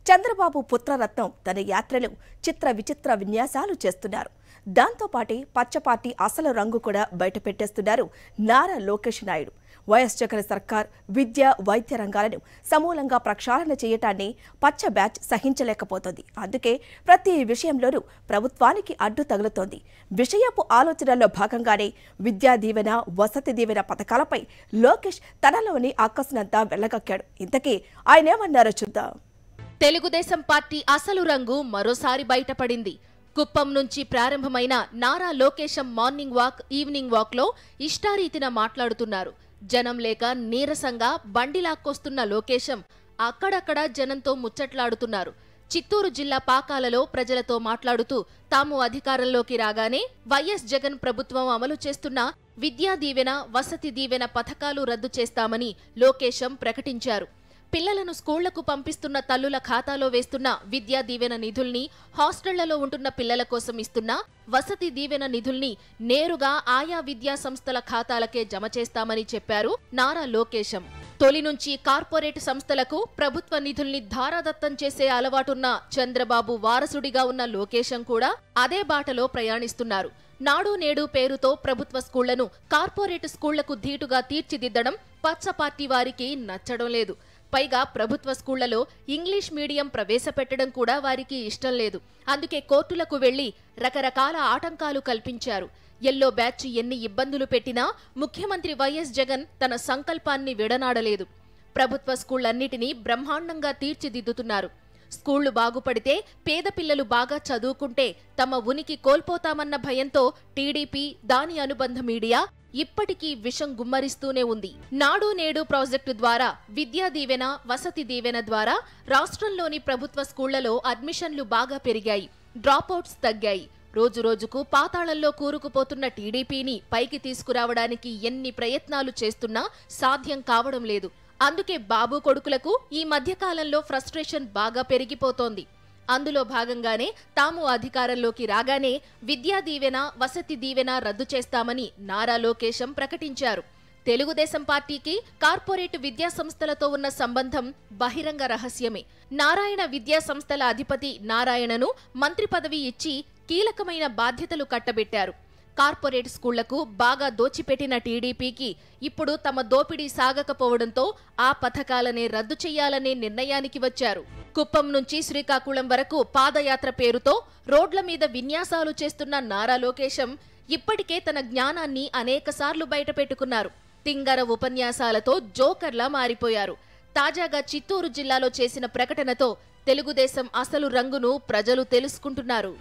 చంద్రబాబు పుత్రరత్నం తన యాత్రలో చిత్ర విచిత్ర విన్యాసాలు చేస్తున్నారు. దాంతోపాటే పచ్చపార్టీ అసలు రంగు కూడా బయటపెట్టేస్తున్నారు నారా లోకేష్ నాయుడు. వైఎస్ జగన్ సర్కార్ విద్య, వైద్య రంగాలను సమూలంగా ప్రక్షాళన చేయటాన్ని పచ్చ బ్యాచ్ సహించలేకపోతోంది. అందుకే ప్రతి విషయంలోనూ ప్రభుత్వానికి అడ్డు తగులుతోంది. విషయపు ఆలోచనల్లో భాగంగానే విద్యా దీవెన, వసతి దీవెన పథకాలపై లోకేష్ తనలోని అక్కసునంతా వెళ్లగక్కాడు. ఇంతకీ ఆయనేమన్నారో చూద్దాం. తెలుగుదేశం పార్టీ అసలు రంగు మరోసారి బయటపడింది. కుప్పం నుంచి ప్రారంభమైన నారా లోకేశం మార్నింగ్ వాక్, ఈవినింగ్ వాక్ లో ఇష్టారీతిన మాట్లాడుతున్నారు. జనం లేక నీరసంగా బండిలాక్కొస్తున్న లోకేశం అక్కడక్కడ జనంతో ముచ్చట్లాడుతున్నారు. చిత్తూరు జిల్లా పాకాలలో ప్రజలతో మాట్లాడుతూ తాము అధికారంలోకి రాగానే వైఎస్ జగన్ ప్రభుత్వం అమలు చేస్తున్న విద్యా దీవెన, వసతి దీవెన పథకాలు రద్దు చేస్తామని లోకేశం ప్రకటించారు. పిల్లలను స్కూళ్లకు పంపిస్తున్న తల్లుల ఖాతాలో వేస్తున్న విద్యా దీవెన నిధుల్ని, హాస్టళ్లలో ఉంటున్న పిల్లల కోసం ఇస్తున్న వసతి దీవెన నిధుల్ని నేరుగా ఆయా విద్యా సంస్థల ఖాతాలకే జమ చేస్తామని చెప్పారు నారా లోకేశం. తొలి నుంచి కార్పొరేట్ సంస్థలకు ప్రభుత్వ నిధుల్ని ధారాదత్తం చేసే అలవాటున్న చంద్రబాబు వారసుడిగా ఉన్న లోకేశం కూడా అదే బాటలో ప్రయాణిస్తున్నారు. నాడు నేడు పేరుతో ప్రభుత్వ స్కూళ్లను కార్పొరేట్ స్కూళ్లకు ధీటుగా తీర్చిదిద్దడం పచ్చ పార్టీ వారికి నచ్చడం లేదు. పైగా ప్రభుత్వ స్కూళ్లలో ఇంగ్లీష్ మీడియం ప్రవేశపెట్టడం కూడా వారికి ఇష్టం లేదు. అందుకే కోర్టులకు వెళ్లి రకరకాల ఆటంకాలు కల్పించారు. ఎల్లో బ్యాచ్ ఎన్ని ఇబ్బందులు పెట్టినా ముఖ్యమంత్రి వైఎస్ జగన్ తన సంకల్పాన్ని విడనాడలేదు. ప్రభుత్వ స్కూళ్లన్నిటినీ బ్రహ్మాండంగా తీర్చిదిద్దుతున్నారు. స్కూళ్లు బాగుపడితే, పేద పిల్లలు బాగా చదువుకుంటే తమ ఉనికి కోల్పోతామన్న భయంతో టీడీపీ, దాని అనుబంధ మీడియా ఇప్పటికీ విషం గుమ్మరిస్తూనే ఉంది. నాడు నేడు ప్రాజెక్టు ద్వారా విద్యా దీవెన, వసతి దీవెన ద్వారా రాష్ట్రంలోని ప్రభుత్వ స్కూళ్లలో అడ్మిషన్లు బాగా పెరిగాయి, డ్రాపౌట్స్ తగ్గాయి. రోజురోజుకు పాతాళంలో కూరుకుపోతున్న టీడీపీని పైకి తీసుకురావడానికి ఎన్ని ప్రయత్నాలు చేస్తున్నా సాధ్యం కావడం లేదు. అందుకే బాబు కొడుకులకు ఈ మధ్యకాలంలో ఫ్రస్ట్రేషన్ బాగా పెరిగిపోతోంది. అందులో భాగంగానే తాము అధికారంలోకి రాగానే విద్యా దీవెన, వసతి దీవెన రద్దు చేస్తామని నారా లోకేశం ప్రకటించారు. తెలుగుదేశం పార్టీకి కార్పొరేట్ విద్యా సంస్థలతో ఉన్న సంబంధం బహిరంగ రహస్యమే. నారాయణ విద్యా సంస్థల అధిపతి నారాయణను మంత్రి పదవి ఇచ్చి కీలకమైన బాధ్యతలు కట్టబెట్టారు. కార్పొరేట్ స్కూళ్లకు బాగా దోచిపెట్టిన టీడీపీకి ఇప్పుడు తమ దోపిడీ సాగకపోవడంతో ఆ పథకాలనే రద్దు చేయాలనే నిర్ణయానికి వచ్చారు. కుప్పం నుంచి శ్రీకాకుళం వరకు పాదయాత్ర పేరుతో రోడ్ల మీద విన్యాసాలు చేస్తున్న నారా లోకేశం ఇప్పటికే తన జ్ఞానాన్ని అనేకసార్లు బయటపెట్టుకున్నారు. తింగర ఉపన్యాసాలతో జోకర్లా మారిపోయారు. తాజాగా చిత్తూరు జిల్లాలో చేసిన ప్రకటనతో తెలుగుదేశం అసలు రంగును ప్రజలు తెలుసుకుంటున్నారు.